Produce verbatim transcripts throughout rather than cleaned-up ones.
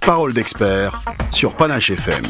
Parole d'expert sur Panache F M.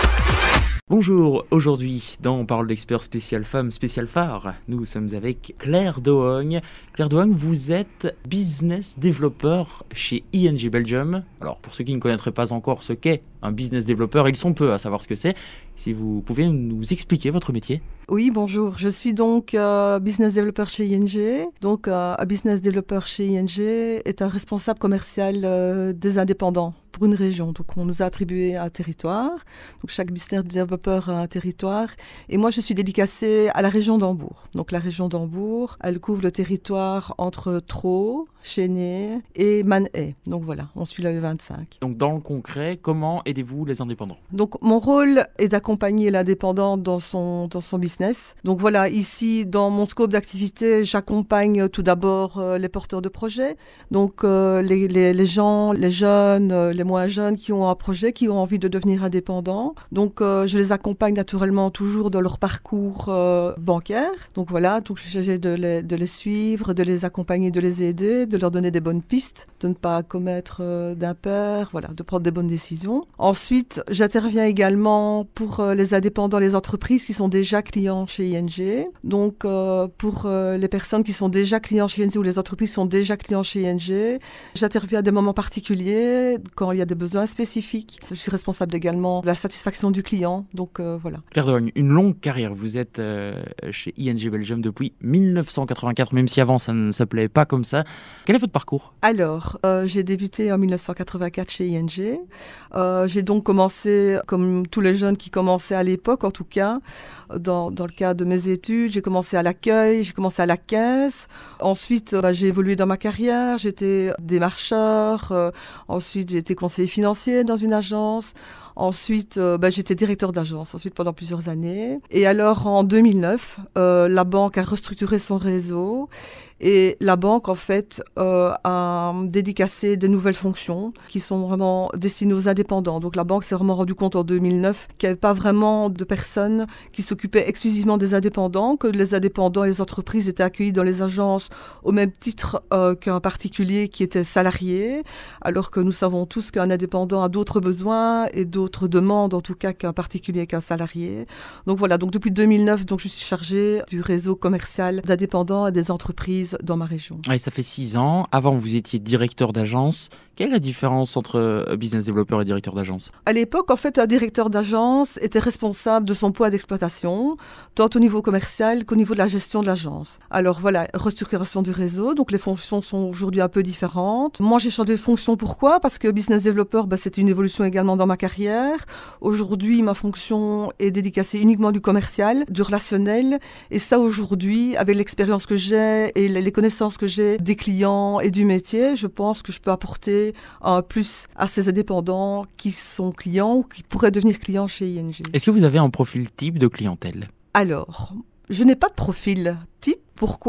Bonjour, aujourd'hui dans Parole d'expert spécial femme, spécial phare, nous sommes avec Claire Dohogne. Claire Dohogne, vous êtes business développeur chez I N G Belgium. Alors pour ceux qui ne connaîtraient pas encore ce qu'est un business développeur, ils sont peu à savoir ce que c'est. Si vous pouvez nous expliquer votre métier. Oui, bonjour. Je suis donc euh, business développeur chez I N G. Donc euh, un business développeur chez I N G est un responsable commercial euh, des indépendants pour une région. Donc on nous a attribué un territoire. Donc chaque business développeur a un territoire. Et moi je suis dédicacée à la région d'Hambourg. Donc la région d'Hambourg, elle couvre le territoire entre Troo, Chénier et Manhay. Donc voilà, on suit la E vingt-cinq. Donc dans le concret, comment aidez-vous les indépendants ? Donc mon rôle est d'accompagner l'indépendant dans son, dans son business. Donc voilà, ici dans mon scope d'activité, j'accompagne tout d'abord euh, les porteurs de projets. Donc euh, les, les, les gens, les jeunes, euh, les moins jeunes qui ont un projet, qui ont envie de devenir indépendants. Donc euh, je les accompagne naturellement toujours dans leur parcours euh, bancaire. Donc voilà, donc je suis chargée de les, de les suivre, de les accompagner, de les aider, de leur donner des bonnes pistes, de ne pas commettre euh, d'impair, voilà, de prendre des bonnes décisions. Ensuite, j'interviens également pour euh, les indépendants, les entreprises qui sont déjà clients chez I N G. Donc euh, pour euh, les personnes qui sont déjà clients chez I N G ou les entreprises qui sont déjà clients chez I N G, j'interviens à des moments particuliers quand il y a des besoins spécifiques. Je suis responsable également de la satisfaction du client. Donc euh, voilà. Claire Dohogne, une longue carrière. Vous êtes euh, chez I N G Belgium depuis dix-neuf cent quatre-vingt-quatre, même si avant ça ne s'appelait pas comme ça. Quel est votre parcours ? Alors, euh, j'ai débuté en dix-neuf cent quatre-vingt-quatre chez I N G. Euh, j'ai donc commencé, comme tous les jeunes qui commençaient à l'époque, en tout cas, dans, dans le cadre de mes études, j'ai commencé à l'accueil, j'ai commencé à la caisse. Ensuite, euh, bah, j'ai évolué dans ma carrière, j'étais démarcheur. Euh, ensuite, j'ai été conseiller financier dans une agence. Ensuite, euh, bah, j'étais directeur d'agence ensuite pendant plusieurs années. Et alors, en deux mille neuf, euh, la banque a restructuré son réseau. Et la banque, en fait, euh, a dédicacé des nouvelles fonctions qui sont vraiment destinées aux indépendants. Donc la banque s'est vraiment rendu compte en deux mille neuf qu'il n'y avait pas vraiment de personnes qui s'occupaient exclusivement des indépendants, que les indépendants et les entreprises étaient accueillis dans les agences au même titre euh, qu'un particulier qui était salarié, alors que nous savons tous qu'un indépendant a d'autres besoins et d'autres demandes, en tout cas, qu'un particulier, qu'un salarié. Donc voilà, donc depuis deux mille neuf, donc, je suis chargée du réseau commercial d'indépendants et des entreprises dans ma région. Ouais, ça fait six ans. Avant, vous étiez directeur d'agence. Quelle est la différence entre business développeur et directeur d'agence ? À l'époque, en fait, un directeur d'agence était responsable de son poids d'exploitation, tant au niveau commercial qu'au niveau de la gestion de l'agence. Alors voilà, restructuration du réseau, donc les fonctions sont aujourd'hui un peu différentes. Moi, j'ai changé de fonction. Pourquoi ? Parce que business développeur, bah, c'était une évolution également dans ma carrière. Aujourd'hui, ma fonction est dédicacée uniquement du commercial, du relationnel. Et ça, aujourd'hui, avec l'expérience que j'ai et les connaissances que j'ai des clients et du métier, je pense que je peux apporter un plus à ces indépendants qui sont clients ou qui pourraient devenir clients chez I N G. Est-ce que vous avez un profil type de clientèle ? Alors, je n'ai pas de profil type. Pourquoi ?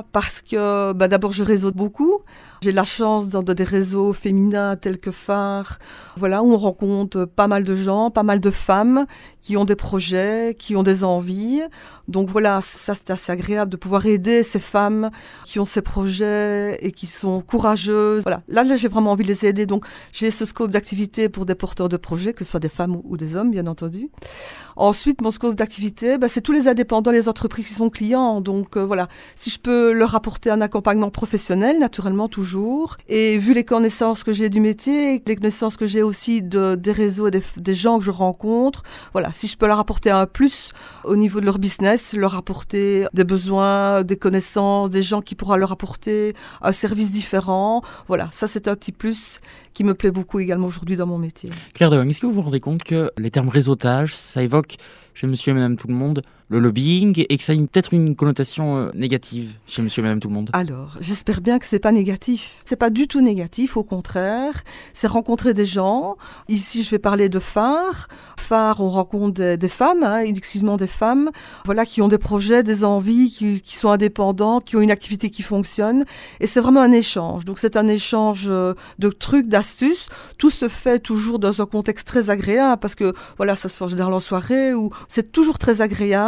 Parce que bah, d'abord je réseaute beaucoup. J'ai la chance dans des réseaux féminins tels que Phare, voilà, où on rencontre pas mal de gens, pas mal de femmes qui ont des projets, qui ont des envies. Donc voilà, ça c'est assez agréable de pouvoir aider ces femmes qui ont ces projets et qui sont courageuses. Voilà, là, là j'ai vraiment envie de les aider. Donc j'ai ce scope d'activité pour des porteurs de projets, que ce soit des femmes ou des hommes, bien entendu. Ensuite, mon scope d'activité, bah, c'est tous les indépendants, les entreprises qui sont clients. Donc euh, voilà, si je peux leur apporter un accompagnement professionnel, naturellement toujours. Et vu les connaissances que j'ai du métier, les connaissances que j'ai aussi de, des réseaux et des, des gens que je rencontre, voilà, si je peux leur apporter un plus au niveau de leur business, leur apporter des besoins, des connaissances, des gens qui pourront leur apporter un service différent, voilà, ça c'est un petit plus qui me plaît beaucoup également aujourd'hui dans mon métier. Claire Dohogne, est-ce que vous vous rendez compte que les termes réseautage, ça évoque chez monsieur et madame tout le monde le lobbying et que ça a une, peut-être une connotation euh, négative chez monsieur et madame tout le monde? Alors, j'espère bien que c'est pas négatif. C'est pas du tout négatif, au contraire. C'est rencontrer des gens. Ici, je vais parler de Phare. Phare, on rencontre des, des femmes, hein, exclusivement des femmes, voilà, qui ont des projets, des envies, qui, qui sont indépendantes, qui ont une activité qui fonctionne. Et c'est vraiment un échange. Donc, c'est un échange de trucs, d'astuces. Tout se fait toujours dans un contexte très agréable parce que, voilà, ça se fait en général en soirée où c'est toujours très agréable.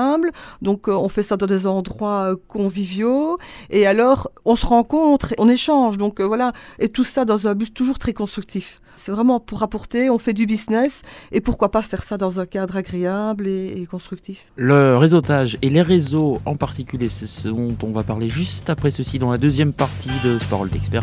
agréable. Donc, euh, on fait ça dans des endroits euh, conviviaux. Et alors, on se rencontre, on échange. Donc, euh, voilà. Et tout ça dans un but toujours très constructif. C'est vraiment pour apporter, on fait du business. Et pourquoi pas faire ça dans un cadre agréable et, et constructif. Le réseautage et les réseaux en particulier, c'est ce dont on va parler juste après ceci dans la deuxième partie de ce Parole d'Expert.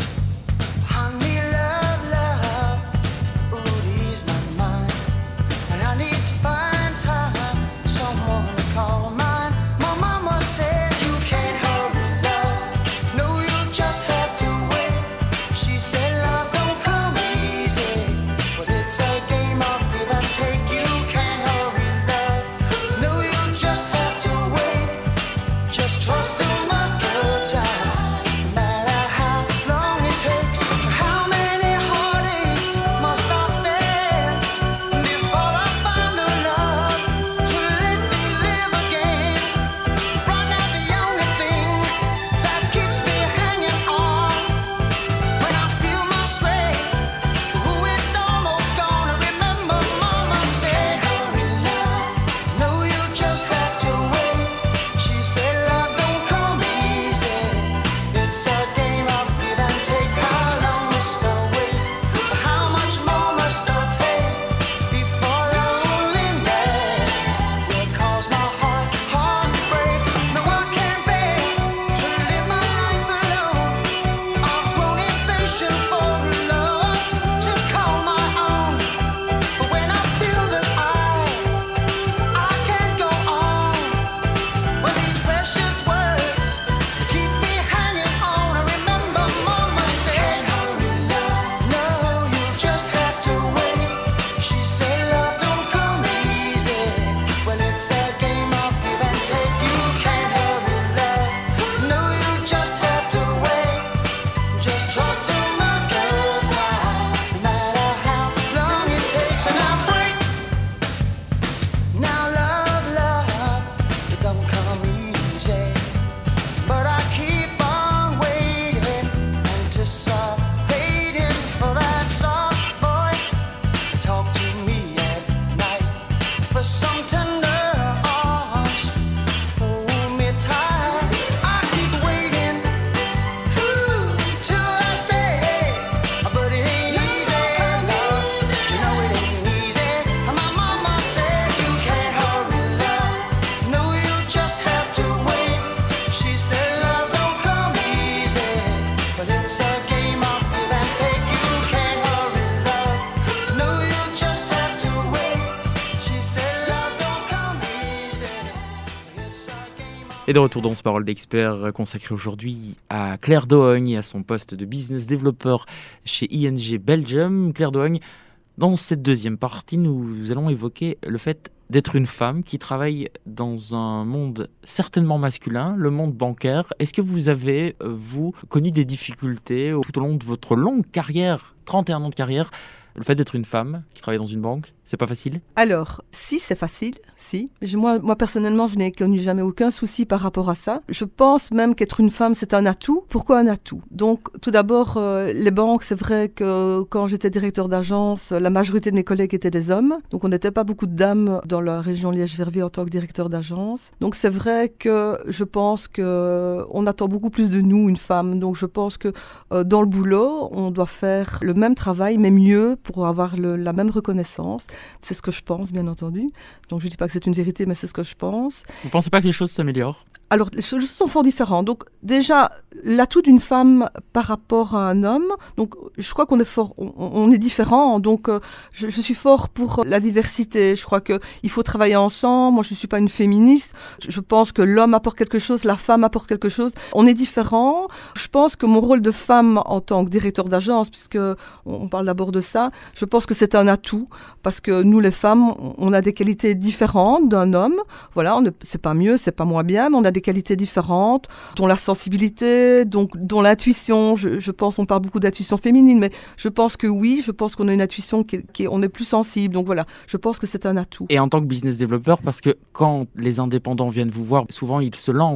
Et de retour dans ce Parole d'Expert consacré aujourd'hui à Claire Dohogne et à son poste de business developer chez I N G Belgium. Claire Dohogne, dans cette deuxième partie, nous allons évoquer le fait d'être une femme qui travaille dans un monde certainement masculin, le monde bancaire. Est-ce que vous avez, vous, connu des difficultés tout au long de votre longue carrière, trente et un ans de carrière, le fait d'être une femme qui travaille dans une banque, c'est pas facile? Alors, si, c'est facile, si. Je, moi, moi, personnellement, je n'ai connu jamais aucun souci par rapport à ça. Je pense même qu'être une femme, c'est un atout. Pourquoi un atout? Donc, tout d'abord, euh, les banques, c'est vrai que quand j'étais directeur d'agence, la majorité de mes collègues étaient des hommes. Donc, on n'était pas beaucoup de dames dans la région Liège-Verviers en tant que directeur d'agence. Donc, c'est vrai que je pense qu'on attend beaucoup plus de nous, une femme. Donc, je pense que euh, dans le boulot, on doit faire le même travail, mais mieux, pour avoir le, la même reconnaissance. C'est ce que je pense, bien entendu. Donc, je ne dis pas que c'est une vérité, mais c'est ce que je pense. Vous ne pensez pas que les choses s'améliorent? Alors, les choses sont fort différentes. Donc, déjà, l'atout d'une femme par rapport à un homme, donc, je crois qu'on est fort, on, on est différents. Donc, euh, je, je suis fort pour la diversité. Je crois qu'il faut travailler ensemble. Moi, je ne suis pas une féministe. Je, je pense que l'homme apporte quelque chose, la femme apporte quelque chose. On est différents. Je pense que mon rôle de femme en tant que directeur d'agence, puisque on parle d'abord de ça, je pense que c'est un atout parce que nous, les femmes, on a des qualités différentes d'un homme. Voilà, on ne, c'est pas mieux, c'est pas moins bien, mais on a des qualités différentes, dont la sensibilité, donc, dont l'intuition. Je, je pense, on parle beaucoup d'intuition féminine, mais je pense que oui, je pense qu'on a une intuition qui, qui on est plus sensible. Donc voilà, je pense que c'est un atout. Et en tant que business developer, parce que quand les indépendants viennent vous voir, souvent ils se lancent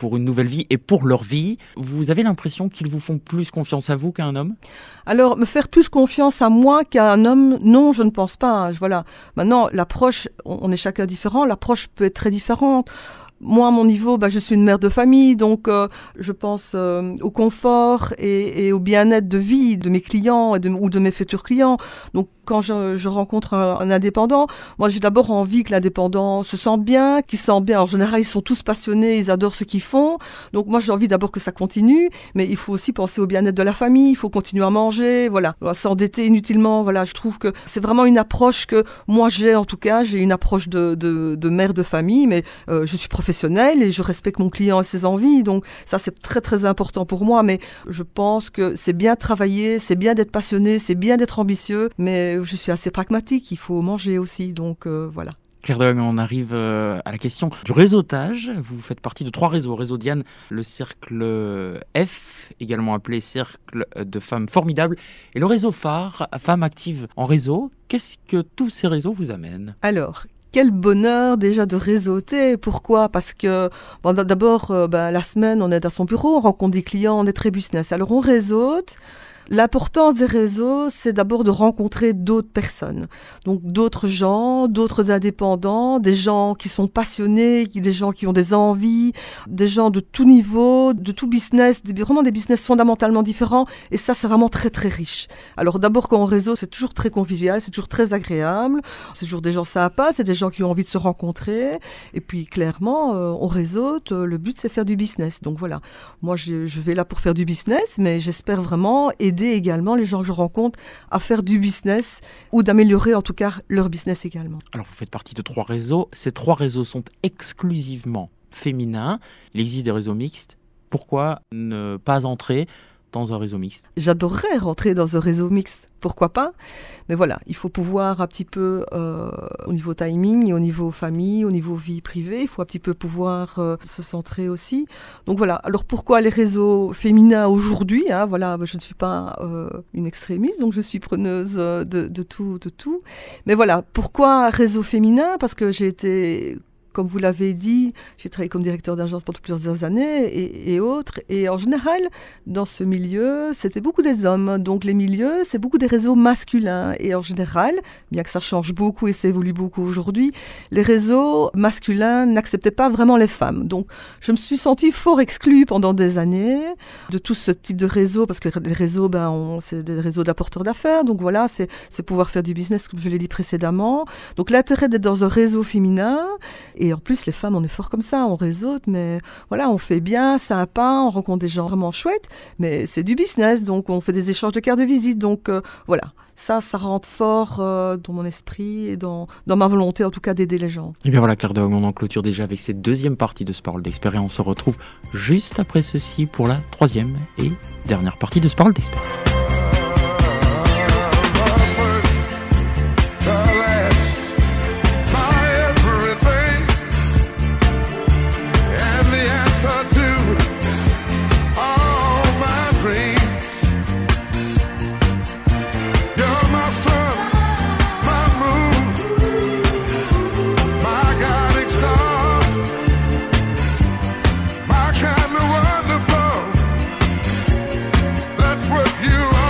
pour une nouvelle vie et pour leur vie. Vous avez l'impression qu'ils vous font plus confiance à vous qu'à un homme ? Alors, me faire plus confiance à moi qu'à un homme, non, je ne pense pas. Voilà. Maintenant, l'approche, on est chacun différent, l'approche peut être très différente. Moi, à mon niveau, bah, je suis une mère de famille, donc euh, je pense euh, au confort et, et au bien-être de vie de mes clients et de, ou de mes futurs clients. Donc, quand je, je rencontre un, un indépendant, moi, j'ai d'abord envie que l'indépendant se sente bien, qu'il se sente bien. En général, ils sont tous passionnés, ils adorent ce qu'ils font. Donc, moi, j'ai envie d'abord que ça continue, mais il faut aussi penser au bien-être de la famille. Il faut continuer à manger, voilà, s'endetter inutilement. Voilà, je trouve que c'est vraiment une approche que moi j'ai, en tout cas, j'ai une approche de, de, de mère de famille, mais euh, je suis professionnelle et je respecte mon client et ses envies. Donc, ça, c'est très, très important pour moi. Mais je pense que c'est bien de travailler, c'est bien d'être passionné, c'est bien d'être ambitieux, mais je suis assez pragmatique, il faut manger aussi, donc euh, voilà. Claire de Hogne, on arrive à la question du réseautage. Vous faites partie de trois réseaux. Réseau Diane, le cercle F, également appelé cercle de femmes formidables, et le réseau phare, femmes actives en réseau. Qu'est-ce que tous ces réseaux vous amènent ? Alors, quel bonheur déjà de réseauter. Pourquoi ? Parce que bon, d'abord, euh, ben, la semaine, on est dans son bureau, on rencontre des clients, on est très business. Alors, on réseaute. L'importance des réseaux, c'est d'abord de rencontrer d'autres personnes. Donc d'autres gens, d'autres indépendants, des gens qui sont passionnés, qui, des gens qui ont des envies, des gens de tout niveau, de tout business, des, vraiment des business fondamentalement différents. Et ça, c'est vraiment très, très riche. Alors d'abord, quand on réseau, c'est toujours très convivial, c'est toujours très agréable. C'est toujours des gens sympas, c'est des gens qui ont envie de se rencontrer. Et puis clairement, euh, on réseaute. Le but, c'est faire du business. Donc voilà, moi, je, je vais là pour faire du business, mais j'espère vraiment aider également les gens que je rencontre à faire du business ou d'améliorer en tout cas leur business également. Alors vous faites partie de trois réseaux. Ces trois réseaux sont exclusivement féminins. Il existe des réseaux mixtes. Pourquoi ne pas entrer dans un réseau mixte ? J'adorerais rentrer dans un réseau mixte, pourquoi pas ? Mais voilà, il faut pouvoir un petit peu, euh, au niveau timing et au niveau famille, au niveau vie privée, il faut un petit peu pouvoir euh, se centrer aussi. Donc voilà, alors pourquoi les réseaux féminins aujourd'hui, hein, voilà, je ne suis pas euh, une extrémiste, donc je suis preneuse de, de tout, de tout. Mais voilà, pourquoi réseau féminin ? Parce que j'ai été... Comme vous l'avez dit, j'ai travaillé comme directeur d'agence pendant plusieurs années et, et autres. Et en général, dans ce milieu, c'était beaucoup des hommes. Donc les milieux, c'est beaucoup des réseaux masculins. Et en général, bien que ça change beaucoup et ça évolue beaucoup aujourd'hui, les réseaux masculins n'acceptaient pas vraiment les femmes. Donc je me suis sentie fort exclue pendant des années de tout ce type de réseau. Parce que les réseaux, ben, on, c'est des réseaux d'apporteurs d'affaires. Donc voilà, c'est, c'est pouvoir faire du business, comme je l'ai dit précédemment. Donc l'intérêt d'être dans un réseau féminin... Et en plus, les femmes, on est fort comme ça, on réseaute, mais voilà, on fait bien, sympa, on rencontre des gens vraiment chouettes, mais c'est du business, donc on fait des échanges de cartes de visite, donc euh, voilà. Ça, ça rentre fort euh, dans mon esprit et dans, dans ma volonté, en tout cas, d'aider les gens. Et bien voilà, Claire de Hogne, on en clôture déjà avec cette deuxième partie de ce Parole d'Expert et on se retrouve juste après ceci pour la troisième et dernière partie de ce Parole d'Expert. You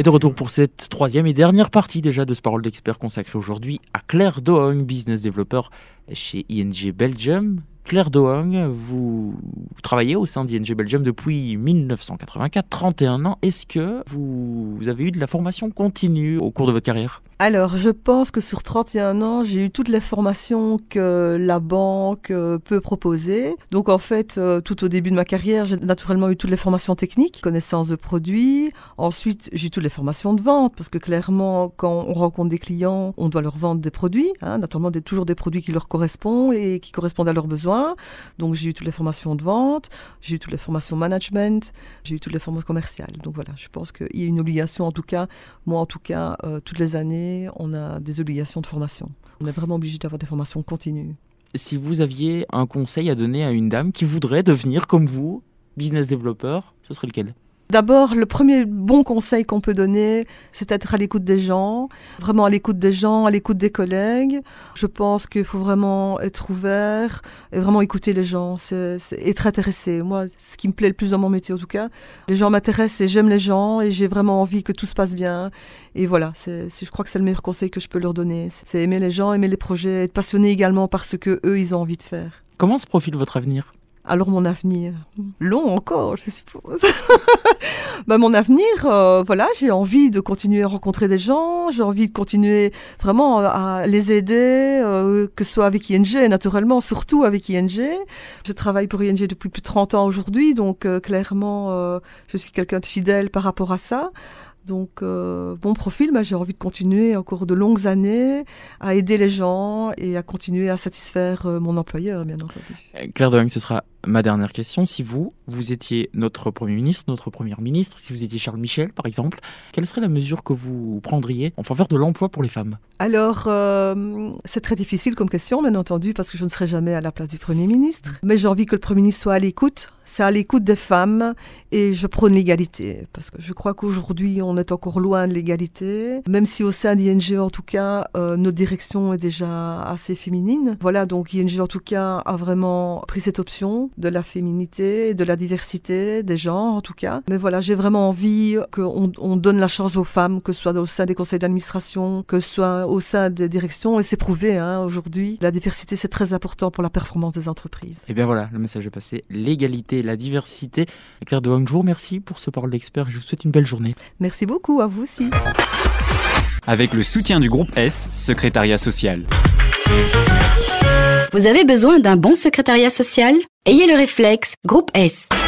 Et de retour pour cette troisième et dernière partie déjà de ce Parole d'Expert consacrée aujourd'hui à Claire Doong, business developer chez I N G Belgium. Claire Doong, vous travaillez au sein d'I N G Belgium depuis mille neuf cent quatre-vingt-quatre, trente et un ans. Est-ce que vous avez eu de la formation continue au cours de votre carrière ? Alors, je pense que sur trente et un ans, j'ai eu toutes les formations que la banque peut proposer. Donc, en fait, tout au début de ma carrière, j'ai naturellement eu toutes les formations techniques, connaissance de produits. Ensuite, j'ai eu toutes les formations de vente, parce que clairement, quand on rencontre des clients, on doit leur vendre des produits. Hein, naturellement, des, toujours des produits qui leur correspondent et qui correspondent à leurs besoins. Donc, j'ai eu toutes les formations de vente, j'ai eu toutes les formations management, j'ai eu toutes les formations commerciales. Donc, voilà, je pense qu'il y a une obligation, en tout cas, moi, en tout cas, euh, toutes les années, on a des obligations de formation. On est vraiment obligé d'avoir des formations continues. Si vous aviez un conseil à donner à une dame qui voudrait devenir, comme vous, business developer, ce serait lequel ? D'abord, le premier bon conseil qu'on peut donner, c'est d'être à l'écoute des gens, vraiment à l'écoute des gens, à l'écoute des collègues. Je pense qu'il faut vraiment être ouvert et vraiment écouter les gens, c'est, c'est être intéressé. Moi, ce qui me plaît le plus dans mon métier en tout cas, les gens m'intéressent et j'aime les gens et j'ai vraiment envie que tout se passe bien. Et voilà, c'est, c'est, je crois que c'est le meilleur conseil que je peux leur donner. C'est aimer les gens, aimer les projets, être passionné également par ce qu'eux, ils ont envie de faire. Comment se profile votre avenir ? Alors mon avenir, long encore, je suppose. bah, mon avenir, euh, voilà, j'ai envie de continuer à rencontrer des gens, j'ai envie de continuer vraiment à les aider, euh, que ce soit avec I N G, naturellement, surtout avec I N G. Je travaille pour I N G depuis plus de trente ans aujourd'hui, donc euh, clairement, euh, je suis quelqu'un de fidèle par rapport à ça. Donc, euh, mon profil, bah, j'ai envie de continuer encore de longues années à aider les gens et à continuer à satisfaire euh, mon employeur, bien entendu. Claire Doong, ce sera ma dernière question. Si vous, vous étiez notre Premier ministre, notre Première ministre, si vous étiez Charles Michel, par exemple, quelle serait la mesure que vous prendriez en faveur de l'emploi pour les femmes ? Alors, euh, c'est très difficile comme question, bien entendu, parce que je ne serai jamais à la place du Premier ministre. Mais j'ai envie que le Premier ministre soit à l'écoute. C'est à l'écoute des femmes et je prône l'égalité. Parce que je crois qu'aujourd'hui, on est encore loin de l'égalité. Même si au sein d'I N G, en tout cas, euh, notre direction est déjà assez féminine. Voilà, donc I N G, en tout cas, a vraiment pris cette option de la féminité, de la diversité, des genres, en tout cas. Mais voilà, j'ai vraiment envie qu'on on donne la chance aux femmes, que ce soit au sein des conseils d'administration, que ce soit au sein des directions. Et c'est prouvé, hein, aujourd'hui. La diversité, c'est très important pour la performance des entreprises. Et bien voilà, le message est passé. L'égalité, la diversité. Claire Doong, je vous remercie pour ce Parole d'Expert. Je vous souhaite une belle journée. Merci beaucoup, à vous aussi. Avec le soutien du groupe S, Secrétariat Social. Vous avez besoin d'un bon secrétariat social ? Ayez le réflexe Groupe S.